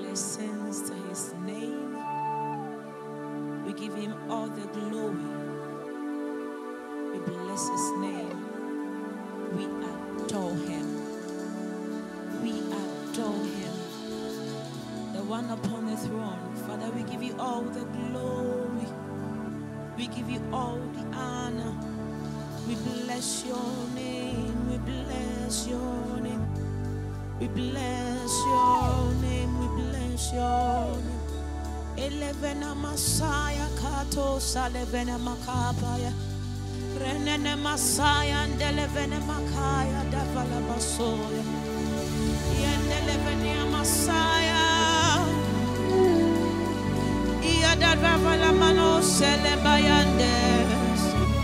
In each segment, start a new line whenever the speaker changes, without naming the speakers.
blessings to his name. We give him all the glory. We bless his name. We adore him. We adore him. The one upon the throne. Father, we give you all the glory. We give you all the honor. We bless your name. We bless your name. We bless your name. We bless your name. Elevena Messiah Kato Salevena Makapaya. Renene Messiah and Elevena Makaya Davala Basoya. Yandelevenia Messiah. Iadavala Mano Celebayandes.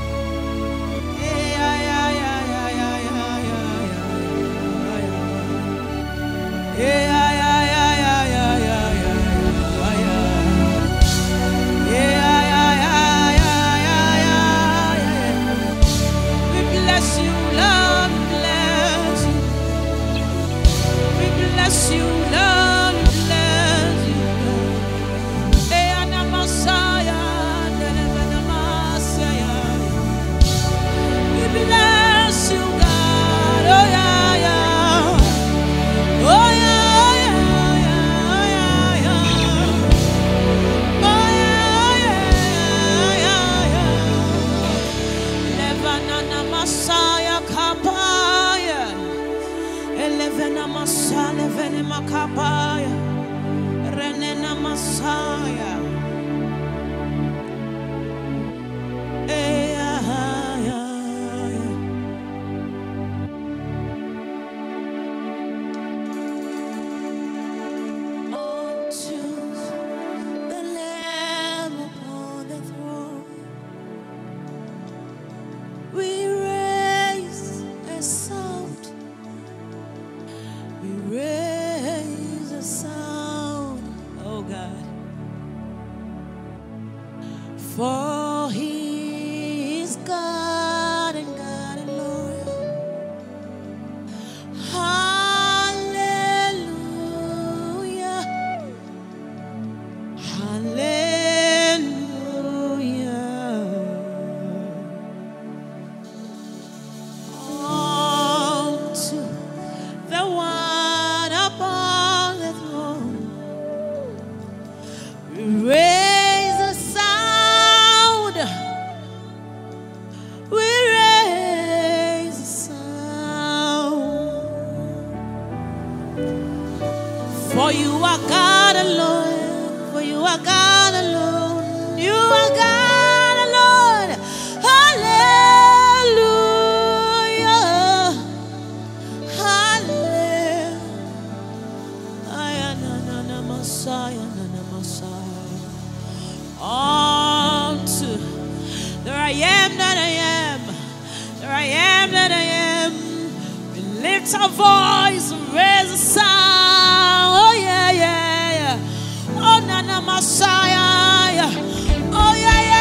For he is God and God alone. Hallelujah. Hallelujah. Unto the one upon the throne, we raise a sound. We raise a sound. For you are God alone. For you are God alone. You are God alone. Hallelujah. Hallelujah. Messiah, Messiah. Unto the I am that I am. The I am that I am. We lift our voice and raise a sound. Oh yeah, yeah, yeah. Oh Nana Messiah. Oh yeah, yeah.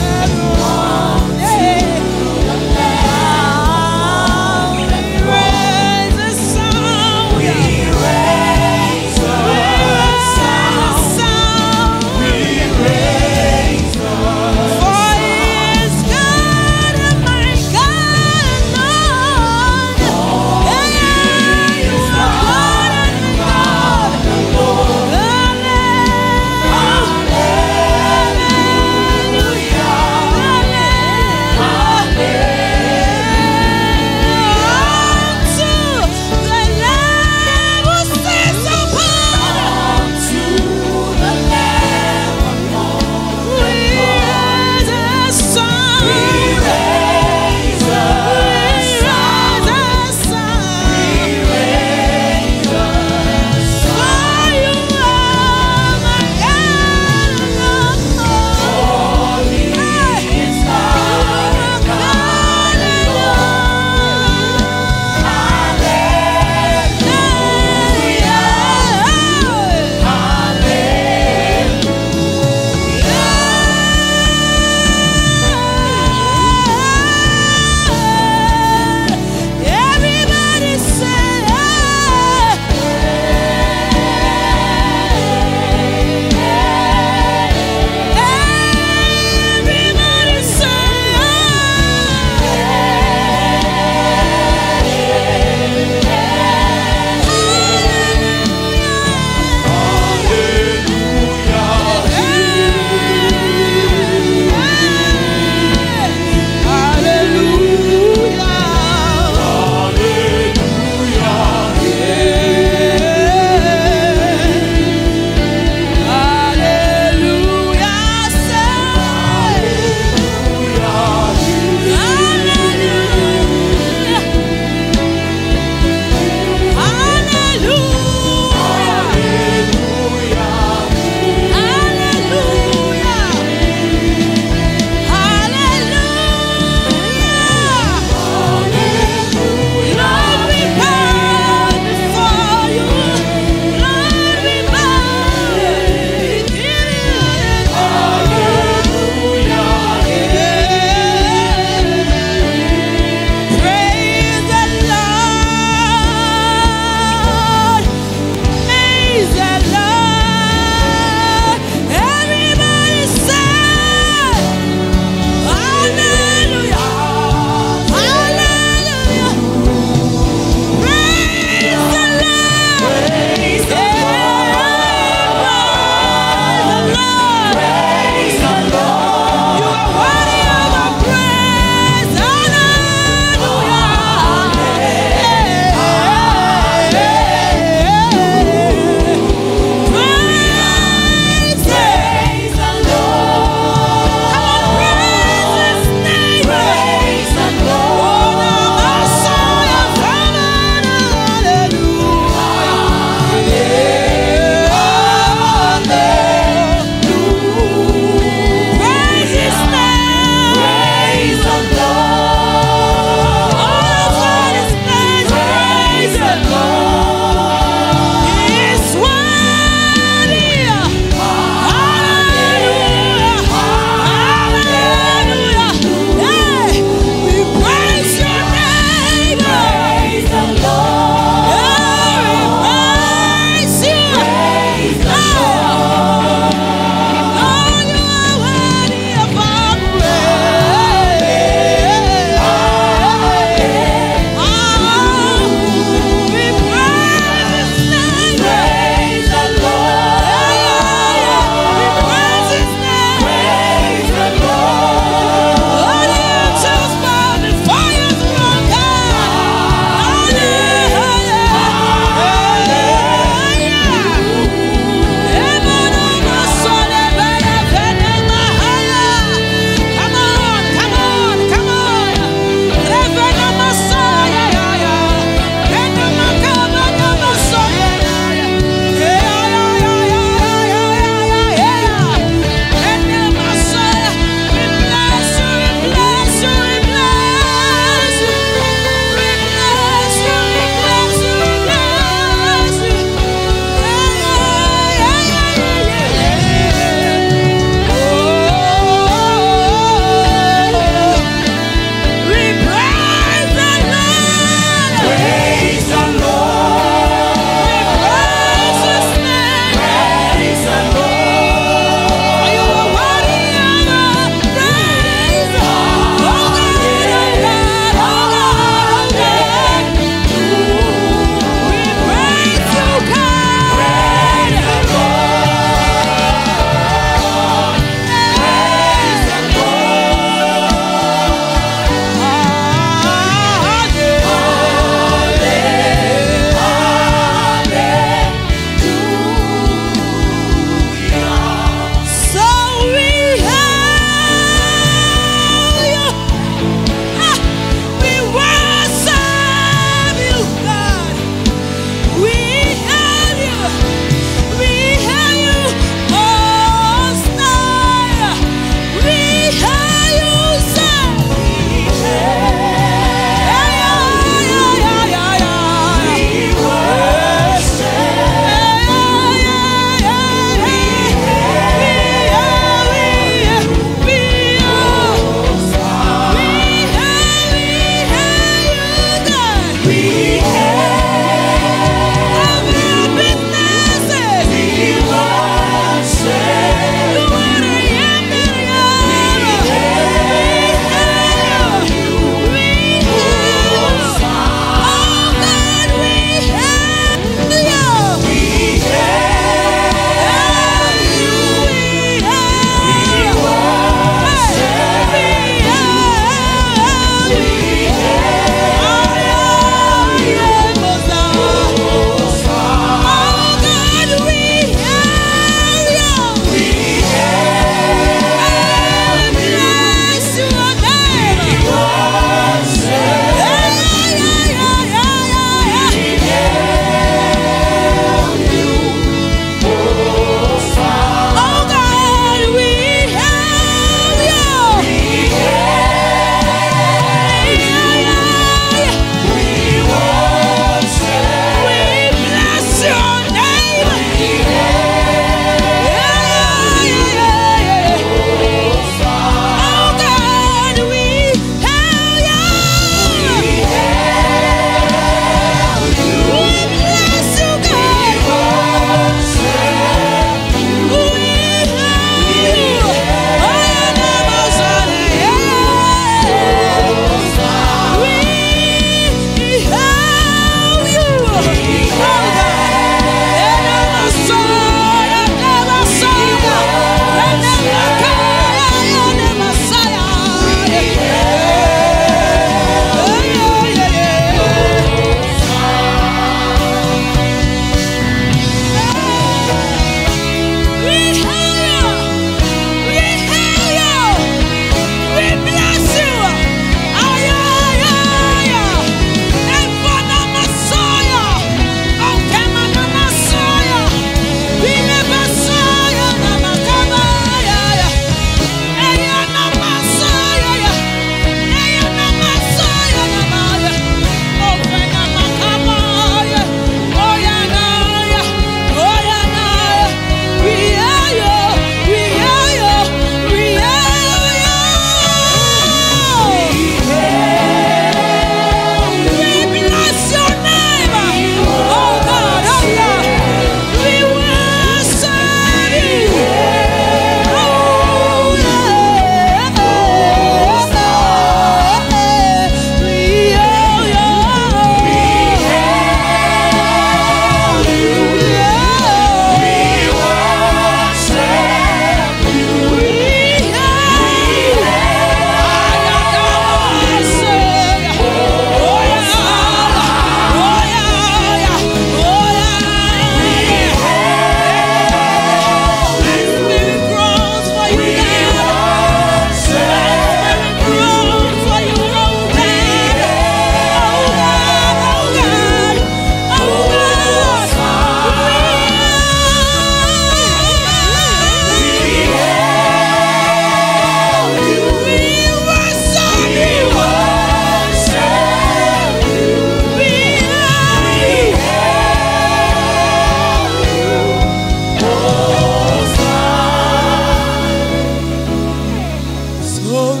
Oh,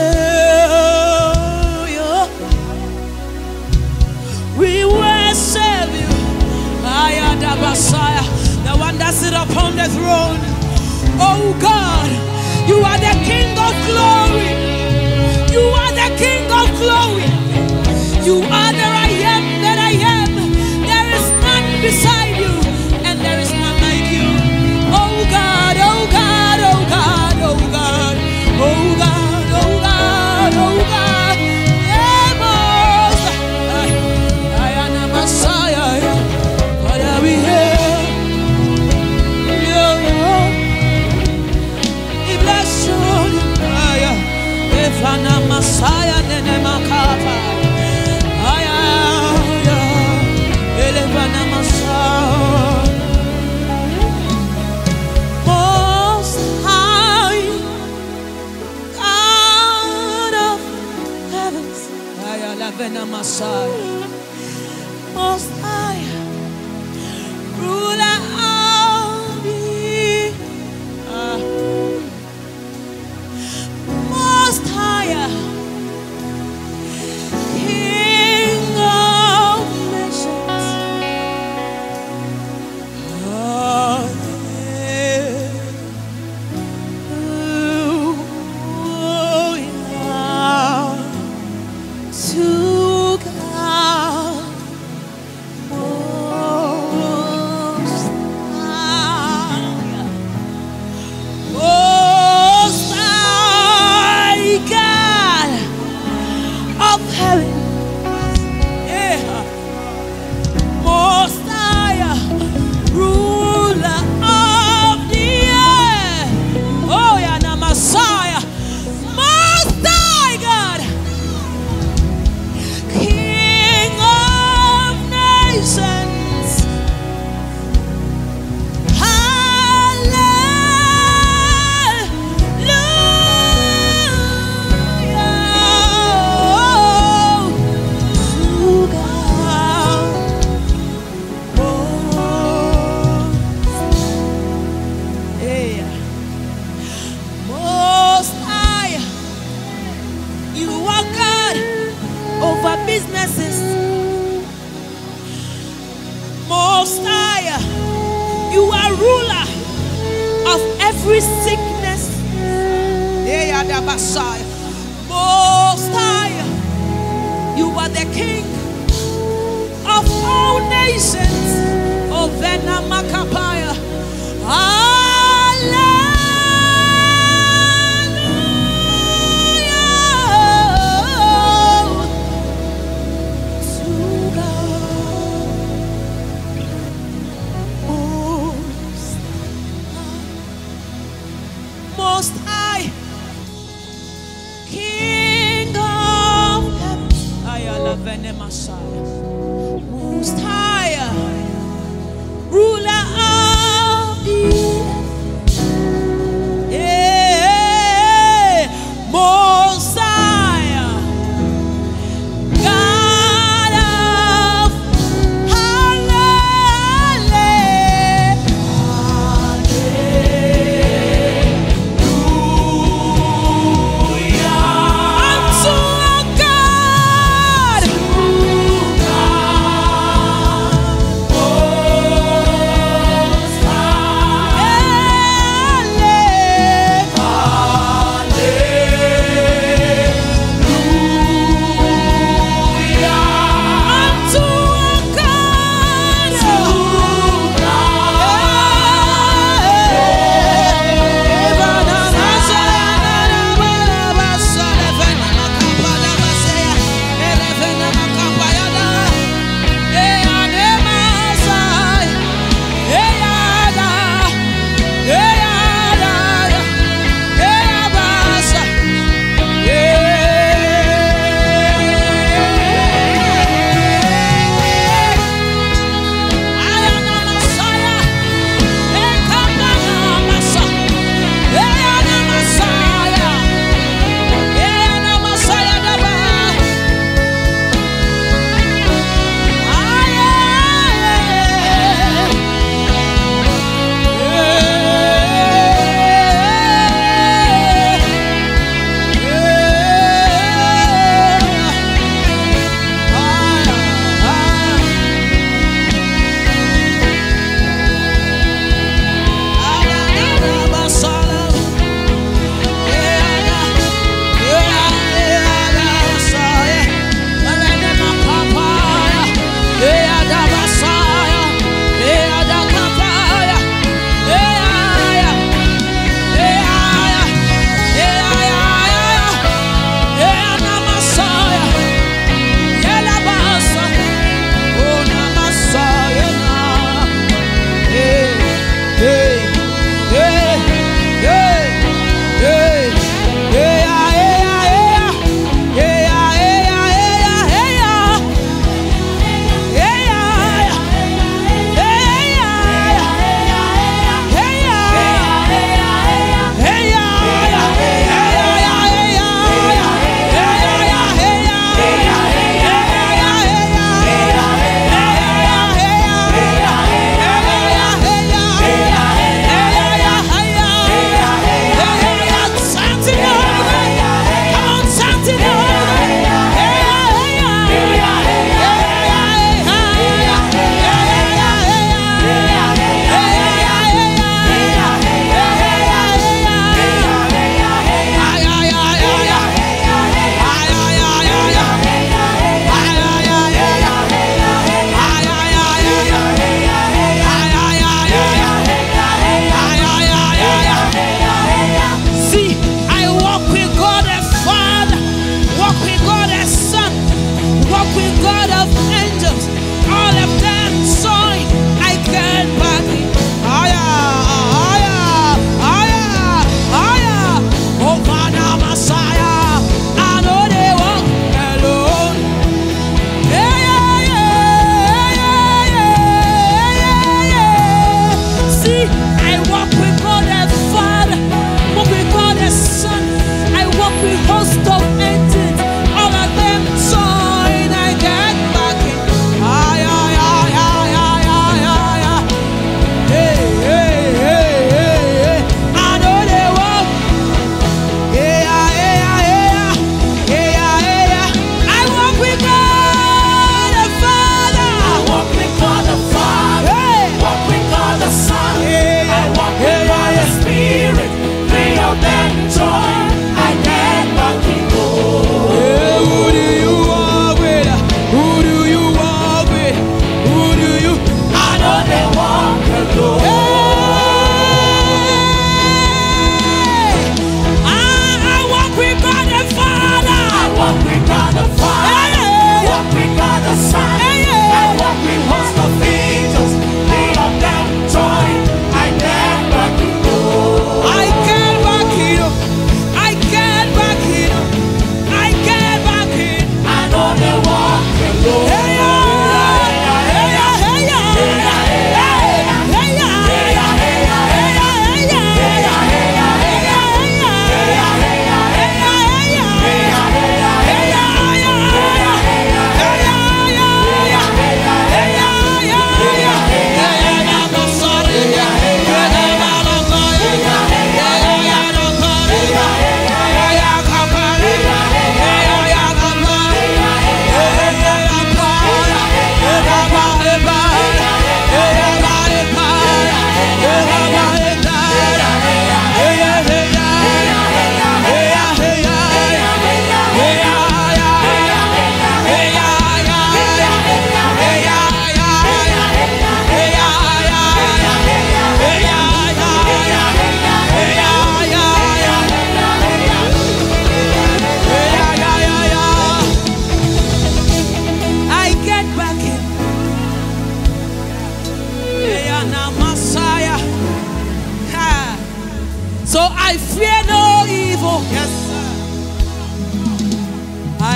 yeah. We worship you. Messiah, the one that sits upon the throne. Oh God, you are the King of glory. You are the King of glory. You are the I am that I am. There is none beside you, and there is none like you. Oh God, oh God, oh God, oh God, oh God, oh God, oh God. I am a Messiah. What are we here? We bless you. If I'm a Messiah, then I'm a Kappa. Most high God of heavens, most high ruler of the most high King of nations. Businesses, most high, you are ruler of every sickness. Most high, you are the King of all nations. Oh, Venamakapaya. Most high, King of heaven, most high, ruler of the earth, most high, God of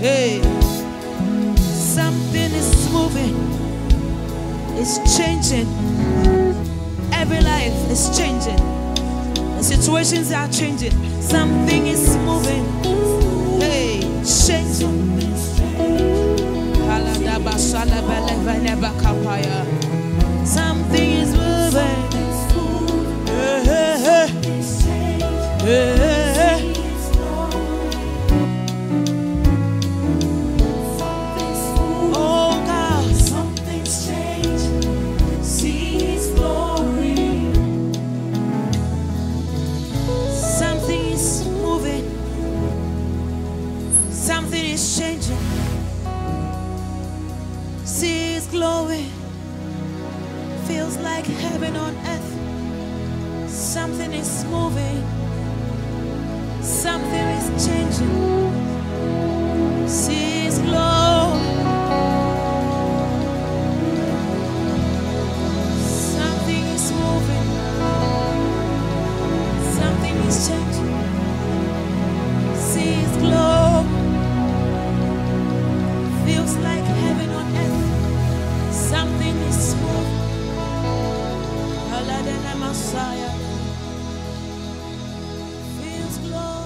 Hey, something is moving. It's changing. Every life is changing. The situations are changing. Something is moving. Hey, changing. Something is moving. Hey, hey, hey. Hey, hey, hey. Something is changing. See His glory. Feels like heaven on earth. Something is moving. Something is changing. See His glory. Something is moving. Something is changing. See His glory. Feels like heaven on earth. Something is smooth. Messiah feels glory.